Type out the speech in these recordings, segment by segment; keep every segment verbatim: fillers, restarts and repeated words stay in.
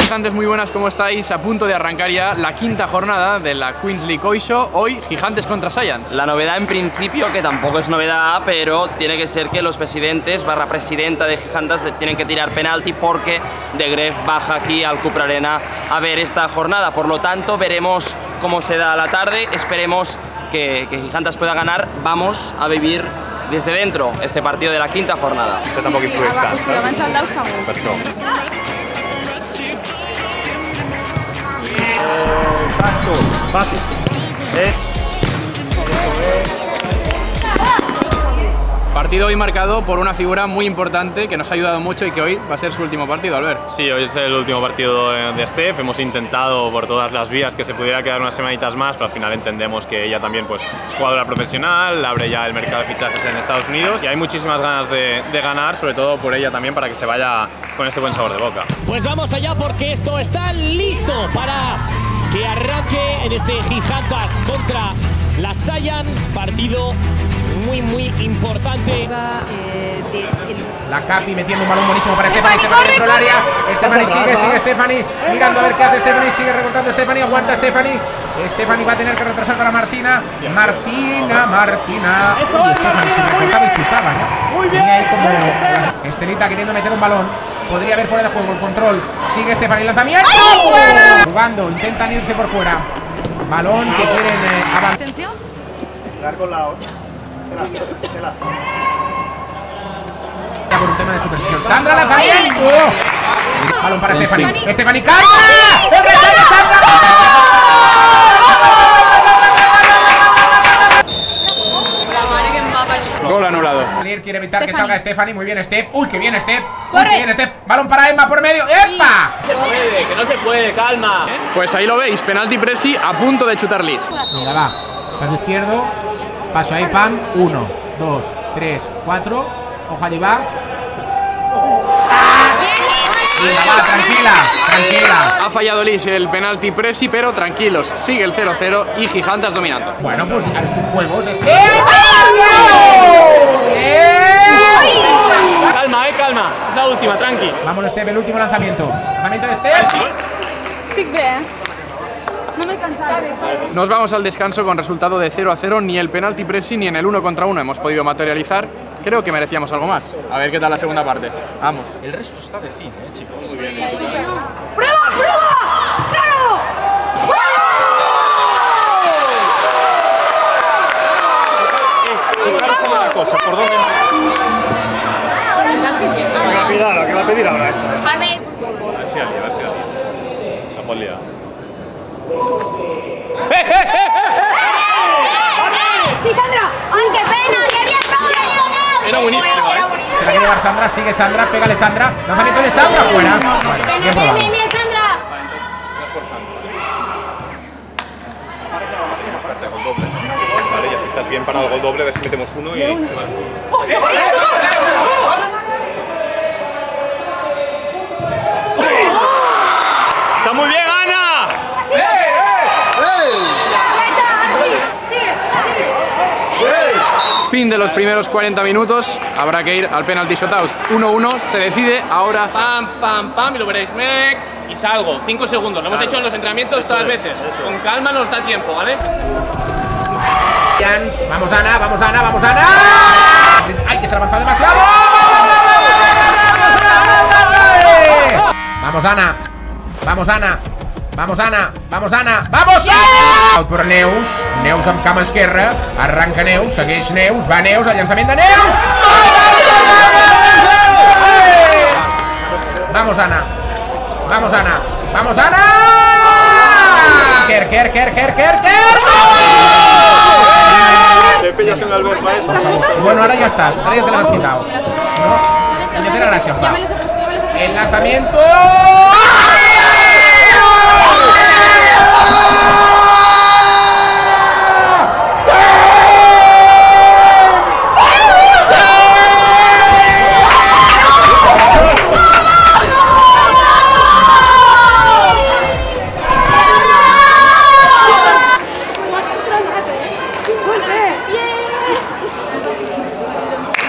Gigantes, muy buenas, ¿cómo estáis? A punto de arrancar ya la quinta jornada de la Queens League Oisho. Hoy, Gigantes contra Science. La novedad en principio, que tampoco es novedad, pero tiene que ser que los presidentes barra presidenta de Gigantes tienen que tirar penalti porque De Gref baja aquí al Cupra Arena a ver esta jornada. Por lo tanto, veremos cómo se da la tarde. Esperemos que, que Gigantes pueda ganar. Vamos a vivir desde dentro este partido de la quinta jornada. Això tampoc influeix tant, Sí, abans el deu segur. per això. Fácil. Eh. Partido hoy marcado por una figura muy importante que nos ha ayudado mucho y que hoy va a ser su último partido, Albert. Sí, hoy es el último partido de Steph. Hemos intentado por todas las vías que se pudiera quedar unas semanitas más, pero al final entendemos que ella también pues, es jugadora profesional, abre ya el mercado de fichajes en Estados Unidos y hay muchísimas ganas de, de ganar, sobre todo por ella también, para que se vaya con este buen sabor de boca. Pues vamos allá porque esto está listo para que arranque en este Gigantes contra la Science, partido muy muy importante. La Capi metiendo un balón buenísimo para Stephanie, Stephanie dentro del área. Stephanie sigue, sigue Stephanie, mirando a ver qué hace Stephanie, sigue recortando Stephanie, aguanta Stephanie. Stephanie va a tener que retrasar para Martina. Martina, Martina. Uy, Stephanie se recortaba y chutaba, ¿no? Tenía ahí como Estelita queriendo meter un balón. Podría haber fuera de juego el control. Sigue Stephanie, lanzamiento. Jugando, intentan irse por fuera. Balón que quieren eh, avanzar. con la Por un tema de superstición. Sandra, lanzamiento. Balón para Stephanie. Stephanie carga. Gol anulado. Quiere evitar que salga Stephanie. Muy bien, Steph. Uy, que bien, Steph. Corre. Muy bien, Steph. Balón para Emma por medio. ¡Epa! Se puede, que no se puede, calma. Pues ahí lo veis, penalti Presi a punto de chutar Liz. Mira, va. Paso izquierdo. Paso ahí, pam. Uno, dos, tres, cuatro. Ojo, allí va. Venga, va, tranquila, tranquila. Ha fallado Liz el penalti Presi, pero tranquilos, sigue el cero cero y Gigantes dominando. Bueno, pues a sus juegos es... Calma, eh, calma. Es la última, tranqui. Vamos, Steph, el último lanzamiento. Lanzamiento de Steph. Estic bé. No m'he cansat. Nos vamos al descanso con resultado de cero a cero. Ni el penalti Presi ni en el uno contra uno hemos podido materializar. Creo que merecíamos algo más. A ver qué tal la segunda parte. Vamos. El resto está de cine, eh, chicos. ¡Prueba, prueba! ¡Claro! Fijaros en una cosa, ¿por dónde? Que va a pedir ahora, que va a pedir ahora esto. A ver. A ver si alguien, a ver si alguien. La polía. ¡Sí, Sandra! ¡Ay, qué pena! ¡Qué bien, profe! Era buenísimo, ¿eh? Se la quiere llevar Sandra, sigue Sandra, pégale Sandra. Lanzamiento de Sandra, fuera. Bueno, bien Bien, probado. bien, bien, Sandra. Vale, ya si estás bien para el gol doble, a ver si metemos uno y... Vale. ¡Está muy bien, Ana! Fin de los primeros cuarenta minutos. Habrá que ir al penalti shootout. uno uno. Se decide ahora. Pam, pam, pam, y lo veréis. Mec, y salgo. Cinco segundos. Lo hemos hecho en los entrenamientos todas las veces. Con calma nos da tiempo, ¿vale? Vamos, Ana, vamos, Ana, vamos, Ana. ¡Ay, que se ha avanzado demasiado! Vamos, Ana. Vamos, Ana. Vamos, Ana. Vamos, Ana. Vamos, Ana! Out per Neus. Neus amb cama esquerra. Arranca Neus. Segueix Neus. Va Neus. El llançament de Neus. Vamos, Ana. Vamos, Ana. Vamos, Ana. Kerr, Kerr, Kerr, Kerr, Kerr, Kerr. Te pillas un Albert maestro. Bueno, ahora ya estás. Ahora ya te lo has quitado. ¿No? Ya te la gracia, va. El lanzamiento.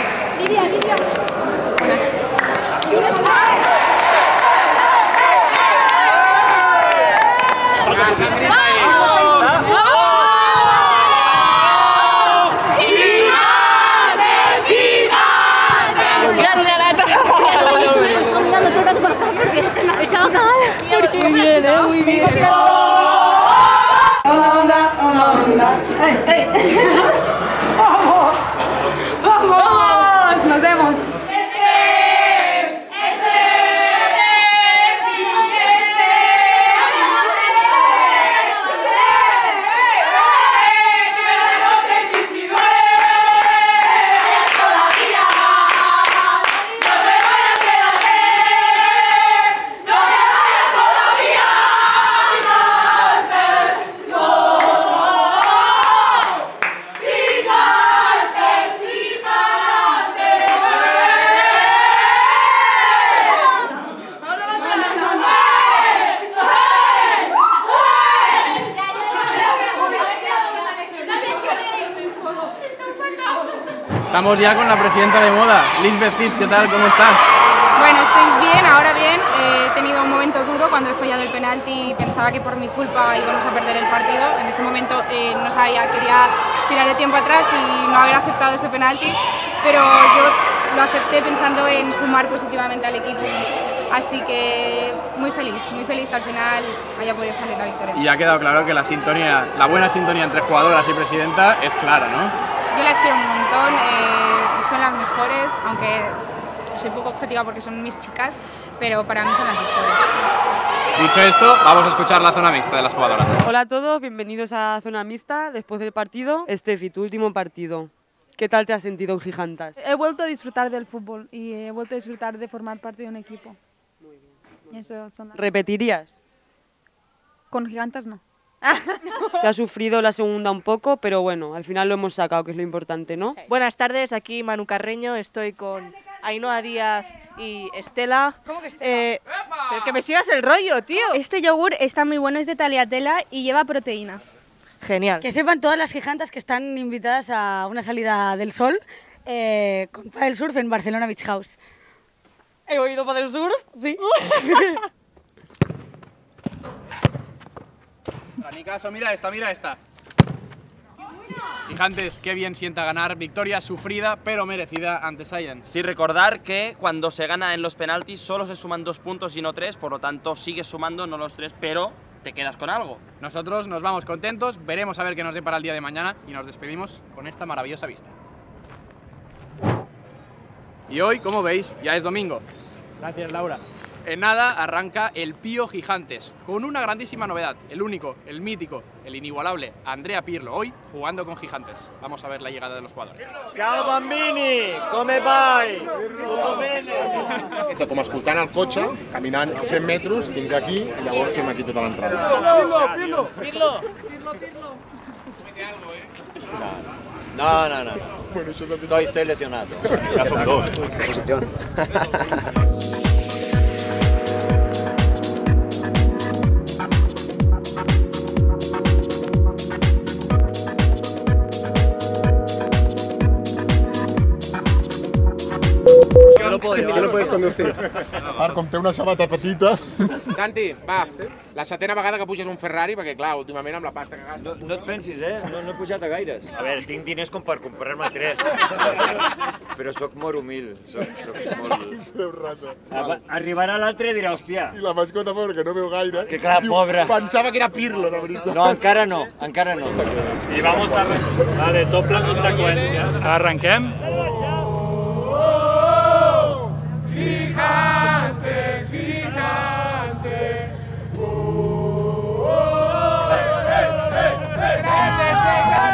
Lidia, Lidia. Hola, onda, hola, onda. ¡Ey, ey! ¡Vamos! ¡Vamos! ¡Vamos! ¡Nos vemos! Estamos ya con la presidenta de moda, Lisbeth Cid, ¿qué tal? ¿Cómo estás? Bueno, estoy bien, ahora bien. Eh, he tenido un momento duro cuando he fallado el penalti y pensaba que por mi culpa íbamos a perder el partido. En ese momento eh, no sabía, quería tirar el tiempo atrás y no haber aceptado ese penalti, pero yo lo acepté pensando en sumar positivamente al equipo. Así que muy feliz, muy feliz que al final haya podido salir la victoria. Y ha quedado claro que la sintonía, la buena sintonía entre jugadoras y presidenta es clara, ¿no? Yo las quiero un montón, eh, son las mejores, aunque soy poco objetiva porque son mis chicas, pero para mí son las mejores. Dicho esto, vamos a escuchar la zona mixta de las jugadoras. Hola a todos, bienvenidos a Zona Mixta después del partido. Estefi, tu último partido. ¿Qué tal te has sentido en Gigantas? He vuelto a disfrutar del fútbol y he vuelto a disfrutar de formar parte de un equipo. Muy bien. Eso son las... ¿Repetirías? Con Gigantas no. Se ha sufrido la segunda un poco, pero bueno, al final lo hemos sacado, que es lo importante, ¿no? Sí. Buenas tardes, aquí Manu Carreño, estoy con Ainhoa Díaz y Estela. ¿Cómo que Estela? Eh, pero que me sigas el rollo, tío. Este yogur está muy bueno, es de Tagliatella y lleva proteína. Genial. Que sepan todas las gigantas que están invitadas a una salida del sol eh, con Padel Surf en Barcelona Beach House. ¿He oído Padel Surf? Sí. Ni caso, mira esta, mira esta. Gigantes, qué bien sienta ganar. Victoria sufrida, pero merecida ante Science. Sí, recordar que cuando se gana en los penaltis solo se suman dos puntos y no tres, por lo tanto sigues sumando, no los tres, pero te quedas con algo. Nosotros nos vamos contentos, veremos a ver qué nos depara el día de mañana y nos despedimos con esta maravillosa vista. Y hoy, como veis, ya es domingo. Gracias, Laura. En nada arranca el Pío Gigantes, con una grandísima novedad, el único, el mítico, el inigualable Andrea Pirlo, hoy jugando con Gigantes. Vamos a ver la llegada de los jugadores. Ciao bambini, come vai? Tutto bene? Com escoltant el cotxe, caminant cent metres fins aquí i llavors fem aquí tota l'entrada. Pirlo, Pirlo, Pirlo, Pirlo, Pirlo. No, no, no. Estoy, estoy lesionado. Ya son dos. Posición. Ja no puedes conducir. Ara, com té una sabata petita... Santi, va, la setena vegada que puges un Ferrari, perquè clar, últimament amb la pasta que gastes... No, no et pensis, eh? No, no he pujat a gaires. A veure, tinc diners com per comprar-me tres. Però sóc molt humil, sóc, sóc molt... Seu rata. Arribarà l'altre i dirà, hòstia... I la mascota, pobre, que no veu gaire... Que clar, pobre. Pensava que era Pirlo, de veritat. No, encara no, encara no. I vamos a... Vale, tot plano seqüència. Arrenquem? Gigantes, gigantes. Oh, oh, oh. Hey, hey, hey, hey. Grandes,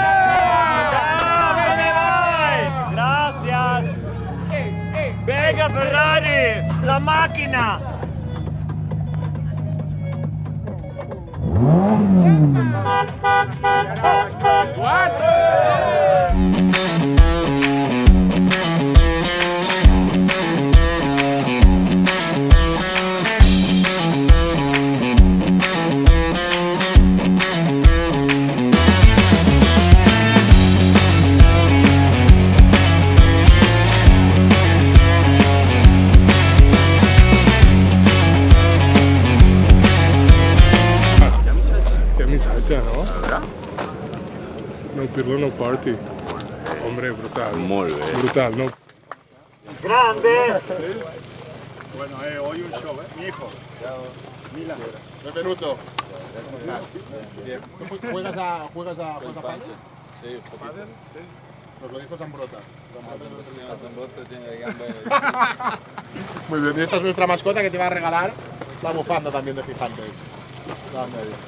grandes. Gracias. Hey, hey. Venga, Ferrari, la máquina. ¿no? No, Pirlo no party. Hombre, brutal. Muy bien. Brutal, ¿no? ¡Grande! Bueno, eh, hoy un show, ¿eh? Mi hijo. Benvenuto. Bien. ¿Tú juegas a, juegas a, juegas a pádel? Sí, ¿Pádel? Sí. Nos lo dijo Zambrota. Zambrota tiene gambe. Muy bien, y esta es nuestra mascota que te va a regalar la bufanda también de Gigantes. Dame ahí.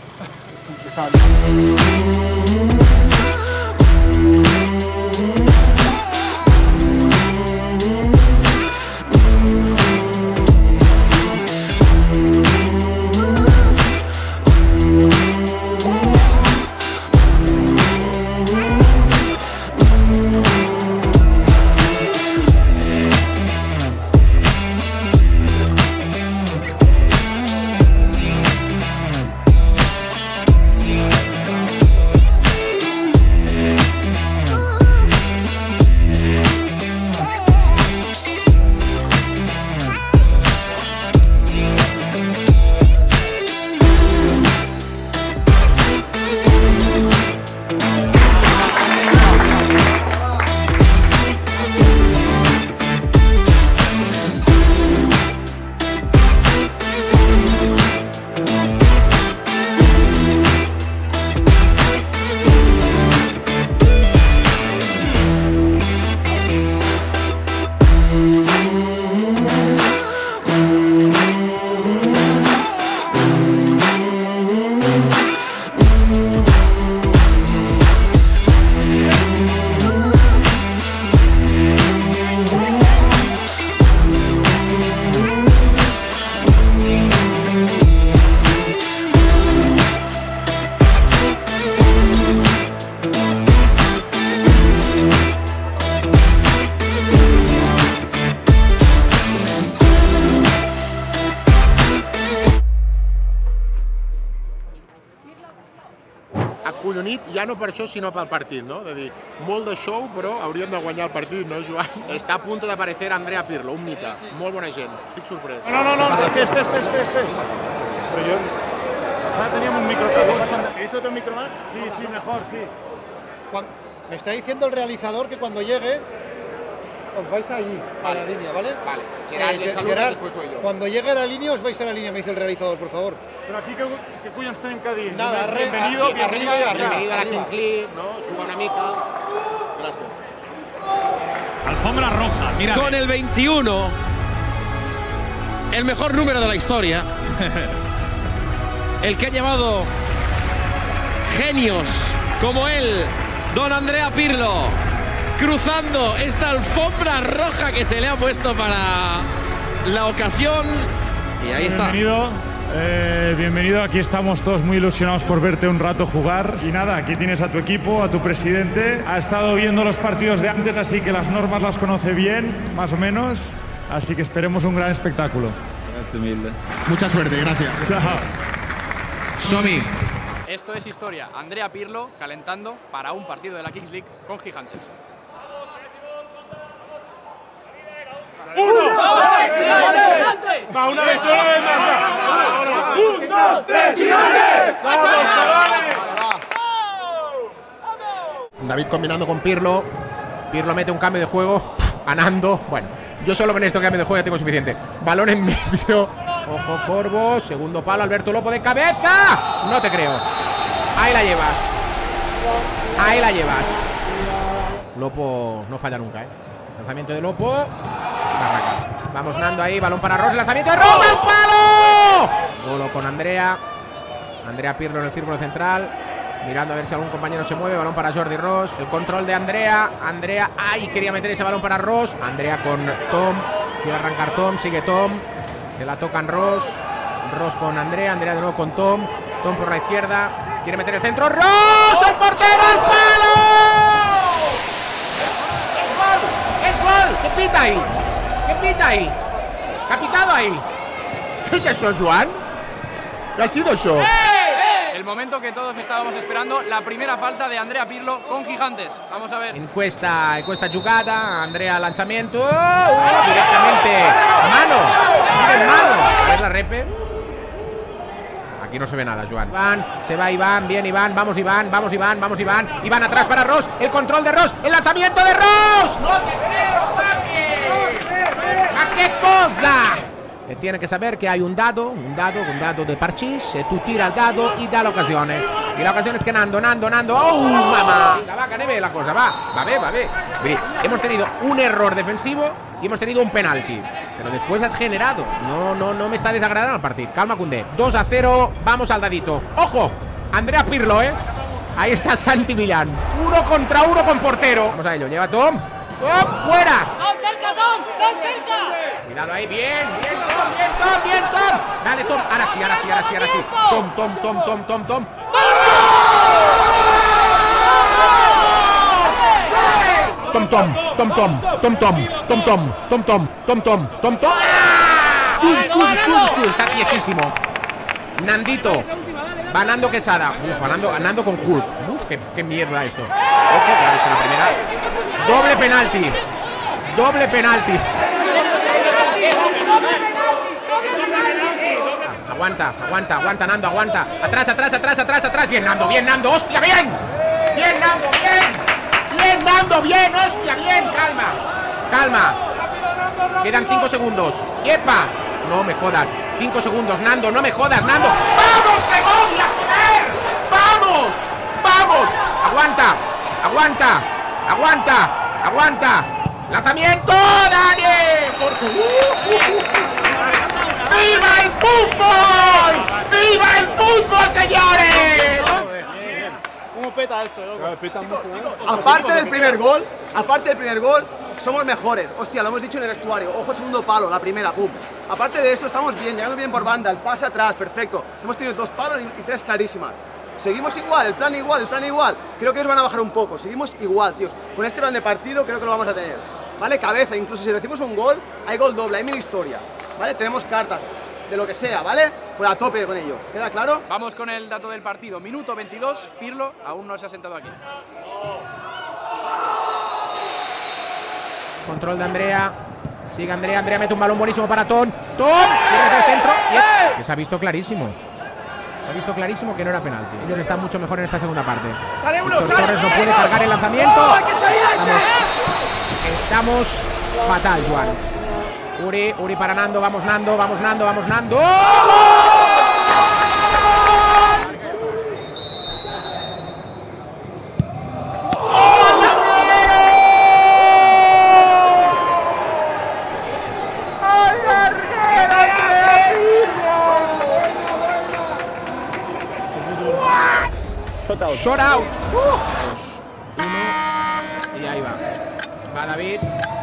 Acollonit ja no per això, sinó pel partit, no? És a dir, molt de show, però hauríem de guanyar el partit, no, Joan? Està a punt d'aparecer Andrea Pirlo, un mite. Molt bona gent, estic sorprès. No, no, no, no, que este, este, este, este. Pero yo... Ya teníamos un micro. ¿Es otro micro más? Sí, sí, mejor, sí. Cuando, me está diciendo el realizador que cuando llegue os vais allí, vale, a la línea, ¿vale? Vale. Gerard, eh, le saluda, Gerard, después voy yo. Cuando llegue a la línea os vais a la línea, me dice el realizador, por favor. Pero aquí que, que collons tenim que dir? Nada, re, bienvenido, arriba, bienvenido, arriba, Bienvenido a la arriba. Kings League, ¿no? Suba una mica. Gracias. Alfombra roja, mira. Con el veintiuno, el mejor número de la historia. El que ha llevado genios como él, don Andrea Pirlo, cruzando esta alfombra roja que se le ha puesto para la ocasión. Y ahí está. Bienvenido, eh, bienvenido. Aquí estamos todos muy ilusionados por verte un rato jugar. Y nada, aquí tienes a tu equipo, a tu presidente. Ha estado viendo los partidos de antes, así que las normas las conoce bien, más o menos. Así que esperemos un gran espectáculo. Gracias mille. Mucha suerte, gracias. Chao. Somi. Esto es historia. Andrea Pirlo calentando para un partido de la Kings League con Gigantes. ¡Uno! ¡Va una vez sola de marca! ¡Un, dos, tres, Gigantes! ¡Vamos, chavales! David combinando con Pirlo. Pirlo mete un cambio de juego. Ganando. Bueno, yo solo con esto cambio de juego ya tengo suficiente. Balón en medio. Ojo, Corvo. Segundo palo. Alberto Lopo de cabeza. No te creo. Ahí la llevas. Ahí la llevas. Lopo no falla nunca, ¿eh? Lanzamiento de Lopo. Barraca. Vamos Nando ahí. Balón para Ross. Lanzamiento de Ross. ¡Al palo! Golo con Andrea. Andrea Pirlo en el círculo central. Mirando a ver si algún compañero se mueve. Balón para Jordi Ross. El control de Andrea. Andrea. ¡Ay! Quería meter ese balón para Ross. Andrea con Tom. Quiere arrancar Tom. Sigue Tom. Se la tocan Ross. Ross con Andrea. Andrea de nuevo con Tom. Tom por la izquierda. Quiere meter el centro. ¡Ross! ¡El portero! ¡Al palo! ¡Es gol! ¡Es gol! ¿Qué pita ahí? ¿Qué pita ahí? ¿Qué ha pitado ahí? ¿Qué es eso, Joan? ¿Qué ha sido eso? El momento que todos estábamos esperando, la primera falta de Andrea Pirlo con Gigantes. Vamos a ver. En questa, en questa giocata, Andrea lanzamiento. Uh, directamente. Mano. Miren, mano. A ver la repe. Aquí no se ve nada, Joan. Iván, se va Iván, bien Iván, vamos Iván, vamos Iván, vamos Iván. Iván atrás para Ross, el control de Ross, el lanzamiento de Ross. ¡No te creo, papi! ¡A qué cosa! eh, tiene que saber que hay un dado, un dado, un dado de parchís, eh, tú tiras el dado y da la ocasión. Eh. Y la ocasión es que Nando, Nando, Nando, ¡oh, mamá! Venga, va, que neve la cosa, va, va bé, va bé. Bé, hemos tenido un error defensivo y hemos tenido un penalti. Pero después has generado. No, no, no me está desagradando el partido. Calma, Koundé. dos a cero, vamos al dadito. ¡Ojo! Andrea Pirlo, ¿eh? Ahí está Santi Millán. Uno contra uno con portero. Vamos a ello, lleva Tom. ¡Tom, fuera! ¡Tom, cerca, Tom! ¡Tom, cerca! Cuidado ahí, bien, bien, Tom, bien, Tom, bien, Tom. Dale, Tom. Ahora sí, ahora sí, ahora sí, ahora sí. Tom, Tom, Tom, Tom, Tom, Tom. Tom, Tom, Tom, Tom, Tom, Tom, Tom, Tom, Tom, Tom, Tom, Tom, Tom, Tom. Excuse, excuse, excuse, excuse. Está tiesísimo. Nandito. Va Nando Quesada. Uf, Nando, Nando con Hulk. Uf, qué, qué mierda esto. Ojo, claro, esto la primera. Doble penalti. Doble penalti. Aguanta, aguanta, aguanta, Nando, aguanta. Atrás, atrás, atrás, atrás, atrás. Bien, Nando, bien, Nando. ¡Hostia, bien! Bien, Nando, bien. Bien, Nando, bien, hostia, bien. Calma, calma. Quedan cinco segundos. ¡Yepa! No me jodas. Cinco segundos, Nando, no me jodas, Nando. ¡Vamos, Segovia, joder! ¡Vamos! ¡Vamos! Aguanta, aguanta, aguanta, aguanta. ¡Lanzamiento! ¡Dale! ¡Viva el fútbol! ¡Viva el fútbol, señores! ¿Cómo peta esto, loco? Peta mucho, ¿eh? Aparte del primer gol, aparte del primer gol, somos mejores. Hostia, lo hemos dicho en el vestuario. Ojo, el segundo palo, la primera, pum. Aparte de eso, estamos bien, llegamos bien por banda, el pase atrás, perfecto. Hemos tenido dos palos y, y tres clarísimas. Seguimos igual, el plan igual, el plan igual. Creo que ellos van a bajar un poco. Seguimos igual, tíos. Con este plan de partido creo que lo vamos a tener. ¿Vale? Cabeza, incluso si recibimos un gol, hay gol doble, hay mini historia. ¿Vale? Tenemos cartas. De lo que sea, ¿vale? Pues a tope con ello. ¿Queda claro? Vamos con el dato del partido. Minuto veintidós, Pirlo aún no se ha sentado aquí. Control de Andrea. Sigue Andrea, Andrea mete un balón buenísimo para Tom. Tom, tiene que el centro. Y que se ha visto clarísimo. Se ha visto clarísimo que no era penalti. Ellos están mucho mejor en esta segunda parte. ¡Sale uno! Víctor ¡Sale! Torres no puede cargar el lanzamiento. ¡Oh, hay que salir Estamos, estamos fatal, Juan. Uri, Uri para Nando, vamos Nando, vamos Nando, vamos Nando. Shot out. Dos, uno. Y ahí va. Va David.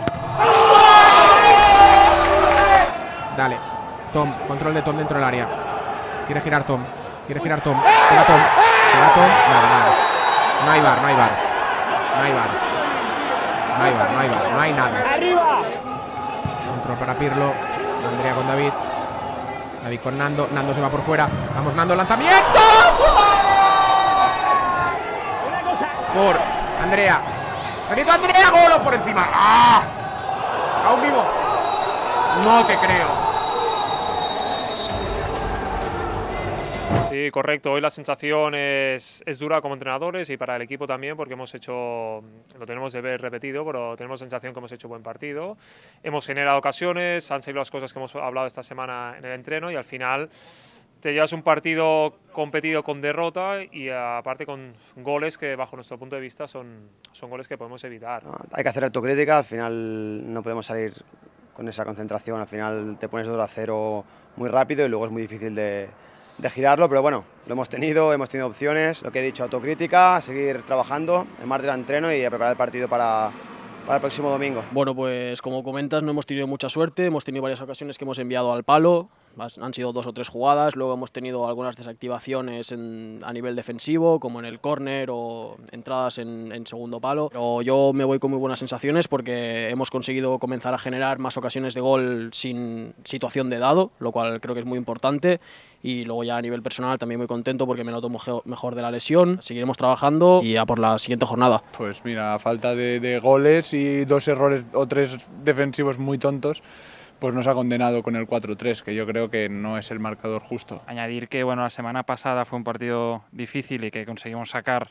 Dale. Tom, control de Tom dentro del área. Quiere girar Tom. Quiere girar Tom. Se va Tom. Se va Tom. Nada, nada. No hay bar, no hay bar. No hay bar. No hay bar, no hay bar. No hay nada. ¡Arriba! Control para Pirlo. Andrea con David. David con Nando. Nando se va por fuera. Vamos, Nando, lanzamiento. Por Andrea. ¡Benito Andrea! ¡Golo por encima! ¡Ah! ¡Aún vivo! No te creo. Sí, correcto. Hoy la sensación es, es dura como entrenadores y para el equipo también, porque hemos hecho, lo tenemos de ver repetido, pero tenemos sensación que hemos hecho buen partido. Hemos generado ocasiones, han seguido las cosas que hemos hablado esta semana en el entreno y al final te llevas un partido competido con derrota y aparte con goles que bajo nuestro punto de vista son, son goles que podemos evitar. No, hay que hacer autocrítica, al final no podemos salir con esa concentración, al final te pones dos a cero muy rápido y luego es muy difícil de, de girarlo, pero bueno, lo hemos tenido, hemos tenido opciones, lo que he dicho, autocrítica, seguir trabajando, el martes al entreno y a preparar el partido para, para el próximo domingo. Bueno, pues como comentas, no hemos tenido mucha suerte, hemos tenido varias ocasiones que hemos enviado al palo, han sido dos o tres jugadas, luego hemos tenido algunas desactivaciones en, a nivel defensivo, como en el córner o entradas en, en segundo palo. Pero yo me voy con muy buenas sensaciones porque hemos conseguido comenzar a generar más ocasiones de gol sin situación de dado, lo cual creo que es muy importante. Y luego ya a nivel personal también muy contento porque me noto mejor de la lesión. Seguiremos trabajando y a por la siguiente jornada. Pues mira, a falta de, de goles y dos errores o tres defensivos muy tontos, pues nos ha condenado con el cuatro tres, que yo creo que no es el marcador justo. Añadir que bueno, la semana pasada fue un partido difícil y que conseguimos sacar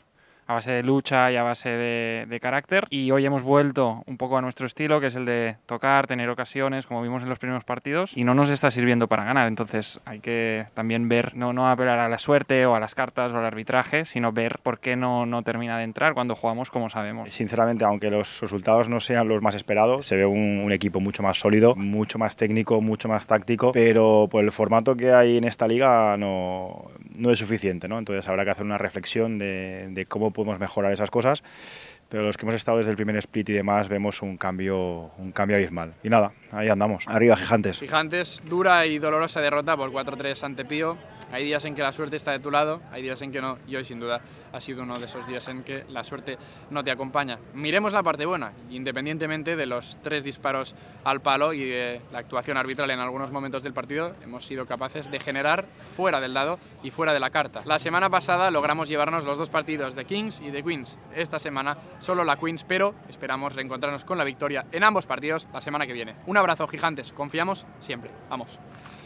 a base de lucha y a base de, de carácter. Y hoy hemos vuelto un poco a nuestro estilo, que es el de tocar, tener ocasiones, como vimos en los primeros partidos, y no nos está sirviendo para ganar. Entonces hay que también ver, no, no apelar a la suerte o a las cartas o al arbitraje, sino ver por qué no, no termina de entrar cuando jugamos como sabemos. Sinceramente, aunque los resultados no sean los más esperados, se ve un, un equipo mucho más sólido, mucho más técnico, mucho más táctico, pero por el formato que hay en esta liga no, no es suficiente, ¿no? Entonces habrá que hacer una reflexión de, de cómo podemos mejorar esas cosas, pero los que hemos estado desde el primer split y demás vemos un cambio, un cambio abismal. Y nada, ahí andamos. Arriba Gigantes. Gigantes, dura y dolorosa derrota por cuatro tres ante Pío. Hay días en que la suerte está de tu lado, hay días en que no, y hoy sin duda ha sido uno de esos días en que la suerte no te acompaña. Miremos la parte buena, independientemente de los tres disparos al palo y de la actuación arbitral en algunos momentos del partido, hemos sido capaces de generar fuera del dado y fuera de la carta. La semana pasada logramos llevarnos los dos partidos de Kings y de Queens. Esta semana solo la Queens, pero esperamos reencontrarnos con la victoria en ambos partidos la semana que viene. Un abrazo, Gigantes, confiamos siempre. Vamos.